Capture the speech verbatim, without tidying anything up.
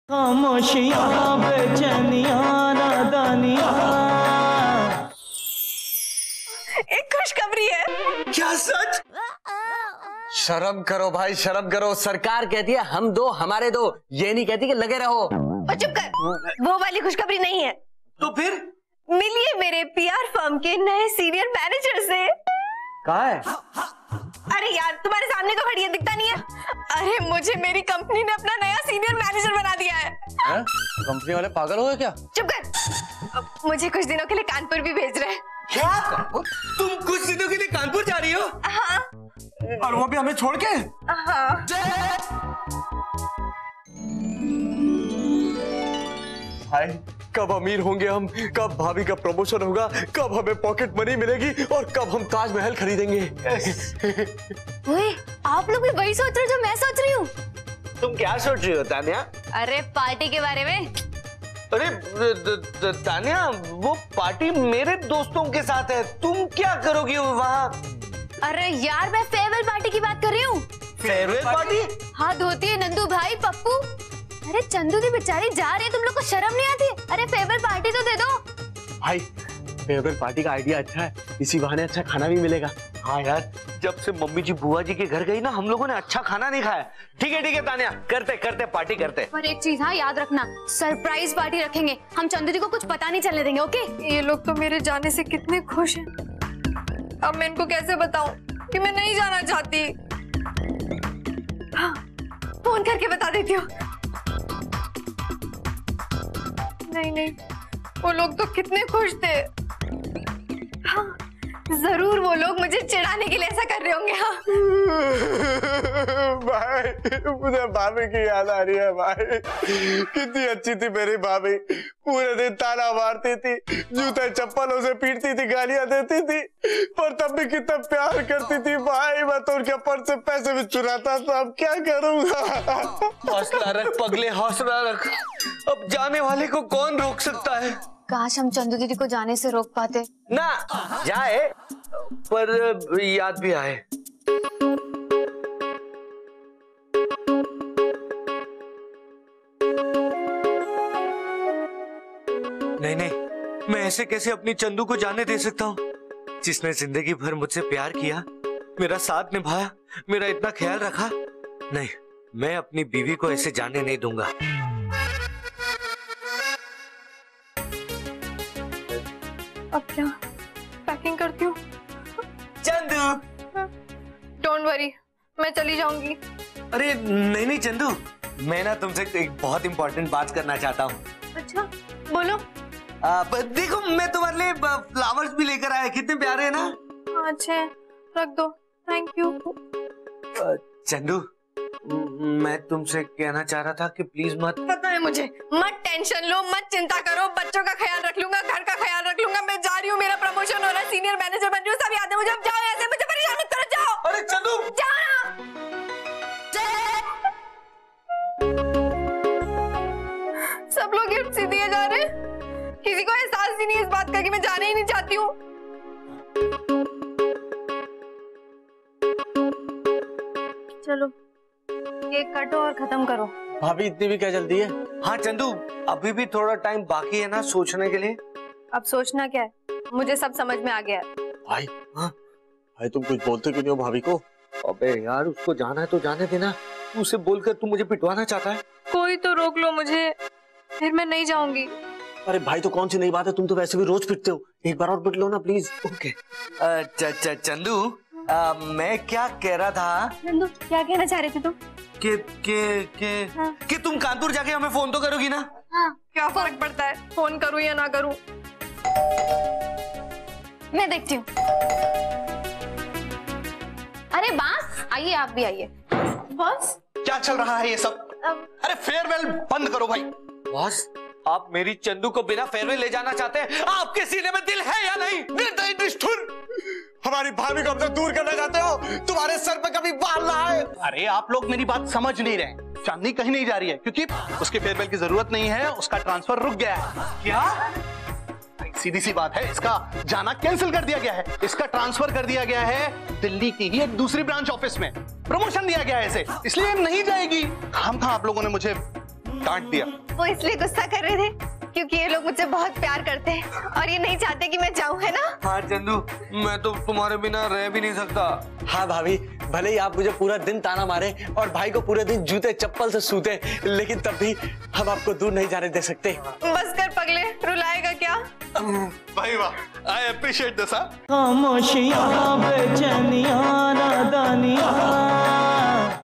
खामोशियां बेचैनियां नादानियां। एक खुशखबरी है। क्या सच? शर्म करो भाई, शर्म करो। सरकार कहती है हम दो हमारे दो, ये नहीं कहती कि लगे रहो। और चुप कर, वो वाली खुशखबरी नहीं है। तो फिर? मिलिए मेरे पीआर फर्म के नए सीनियर मैनेजर से। कहाँ है? अरे यार तुम्हारे सामने तो खड़ी है, दिखता नहीं है? अरे मुझे मेरी कंपनी ने अपना नया सीनियर मैनेजर बना दिया है। है? कंपनी वाले पागल हो गए क्या? चुप कर, मुझे कुछ दिनों के लिए कानपुर भी भेज रहे हैं। क्या? तुम कुछ दिनों के लिए कानपुर जा रही हो? हाँ। और वो भी हमें छोड़ के? हाँ। भाई कब अमीर होंगे हम, कब भाभी का प्रमोशन होगा, कब हमें पॉकेट मनी मिलेगी और कब हम ताजमहल खरीदेंगे। ओए, आप लोग भी वही सोच रहे हो जो मैं सोच रही हूँ। तुम क्या सोच रही हो तान्या? अरे पार्टी के बारे में। अरे तान्या, वो पार्टी मेरे दोस्तों के साथ है, तुम क्या करोगी वहाँ? अरे यार मैं फेयरवेल पार्टी की बात कर रही हूँ। Farewell party? हाँ धोती है नंदू भाई, पप्पू। अरे चंदू की बेचारी जा रही है, तुम लोग को शर्म नहीं आती? अरे फेयरवेल पार्टी तो दे दो। भाई फेयरवेल पार्टी का आइडिया अच्छा है, इसी बहाने अच्छा खाना भी मिलेगा। हाँ यार, जब से मम्मी जी बुआ जी के घर गई ना, हम लोगों ने अच्छा खाना नहीं खाया। ठीक है ठीक है तान्या, करते करते पार्टी करते। पर एक चीज हाँ याद रखना, सरप्राइज पार्टी रखेंगे, हम चंदू जी को कुछ पता नहीं चलने देंगे। ओके? ये लोग तो मेरे जाने से कितने खुश हैं। अब मैं इनको कैसे बताऊं कि मैं नहीं जाना चाहती? हाँ, फोन करके बता देती हूँ। नहीं नहीं, वो लोग तो कितने खुश थे। हाँ, जरूर वो लोग मुझे चिढ़ाने के लिए ऐसा कर रहे होंगे। हाँ भाई मुझे भाभी की याद आ रही है। भाई कितनी अच्छी थी मेरी भाभी, पूरे दिन ताना मारती थी, जूते चप्पलों से पीटती थी, गालियां देती थी, पर तब भी कितना प्यार करती थी। भाई मैं तो उनके पर्स से पैसे भी चुराता था। अब क्या करूंगा? हौसला रख पगले, हौसला रख। अब जाने वाले को कौन रोक सकता है? काश हम चंदू दीदी को जाने से रोक पाते। ना जाए पर याद भी आए। नहीं नहीं, मैं ऐसे कैसे अपनी चंदू को जाने दे सकता हूँ, जिसने जिंदगी भर मुझसे प्यार किया, मेरा साथ निभाया, मेरा इतना ख्याल रखा। नहीं, मैं अपनी बीवी को ऐसे जाने नहीं दूंगा। अब क्या? पैकिंग करती हूँ। चंदू डोंट वरी, मैं चली जाऊंगी। अरे नहीं नहीं चंदू, मैं ना तुमसे एक बहुत इंपॉर्टेंट बात करना चाहता हूँ। अच्छा बोलो। आ, देखो मैं तुम्हारे लिए फ्लावर्स भी लेकर आया, कितने प्यारे हैं ना? अच्छे, रख दो। Thank you. चंदू, मैं तुमसे कहना चाह रहा था कि प्लीज मत। पता है मुझे, मत टेंशन लो, मत चिंता करो, बच्चों का ख्याल रख लूंगा, घर का ख्याल रख लूंगा। मैं जा रही हूँ, मेरा प्रमोशन हो रहा है, सीनियर मैनेजर बन रही हूँ, सब याद है मुझे। अब जाओ ऐसे, मुझे परेशान मत करो, जाओ। अरे चंदू जाओ ना। सब लोग गिफ्ट सी दिए जा रहे हैं, किसी को एहसास ही नहीं इस बात का कि मैं जाना ही नहीं चाहती हूँ। चलो केक काटो और खत्म करो। भाभी इतनी भी क्या जल्दी है? हाँ चंदू, अभी भी थोड़ा टाइम बाकी है ना सोचने के लिए। अब सोचना क्या है, मुझे सब समझ में आ गया है। भाई हाँ भाई, तुम कुछ बोलते क्यों नहीं हो भाभी को? अबे यार, उसको जाना है तो जाने देना, उसे बोलकर तू मुझे पिटवाना चाहता है? कोई तो रोक लो मुझे, फिर मैं नहीं जाऊंगी। अरे भाई तो कौन सी नई बात है, तुम तो वैसे भी रोज पिटते हो, एक बार और पिट लो ना प्लीज। ओके चंदू, आ, मैं क्या कह रहा था? नंदू क्या कहना चाह रहे थे तुम? कि कि कि हाँ। कि तुम कानपुर जाके हमें फोन तो करोगी ना? हाँ, क्या फर्क पड़ता है फोन करूं या ना करूं? मैं देखती हूँ। अरे बास, आइए आप भी आइए। बस क्या चल रहा है ये सब? अरे फेयरवेल बंद करो भाई। बॉस, आप मेरी चंदू को बिना फेयरवेल ले जाना चाहते हैं? आपके सीने में दिल है या नहीं? निर्दयी निष्ठुर, हमारी भाभी को हमसे दूर करना चाहते हो? तुम्हारे सर पे कभी बाल ना आए। अरे आप लोग मेरी बात समझ नहीं रहे, चांदनी कहीं नहीं जा रही है क्योंकि उसके फेयरवेल की जरूरत नहीं है, उसका ट्रांसफर रुक गया है। क्या? सीधी सी बात है, इसका जाना कैंसिल कर दिया गया है, इसका ट्रांसफर कर दिया गया है दिल्ली की ही एक दूसरी ब्रांच ऑफिस में, प्रमोशन दिया गया है इसे, इसलिए नहीं जाएगी। हम था आप लोगों ने मुझे डांट दिया। वो इसलिए गुस्सा कर रहे थे क्योंकि ये लोग मुझसे बहुत प्यार करते हैं और ये नहीं चाहते कि मैं जाऊं, है ना? हाँ चंदू, मैं तो तुम्हारे बिना रह भी नहीं सकता। हाँ भाभी, भले ही आप मुझे पूरा दिन ताना मारे और भाई को पूरे दिन जूते चप्पल से सूते, लेकिन तब भी हम आपको दूर नहीं जाने दे सकते। बस कर पगले, रुलाएगा क्या? भाई वाह, आई अप्रिशिएट दिस। खामोशियां बेचैनियां नादानियां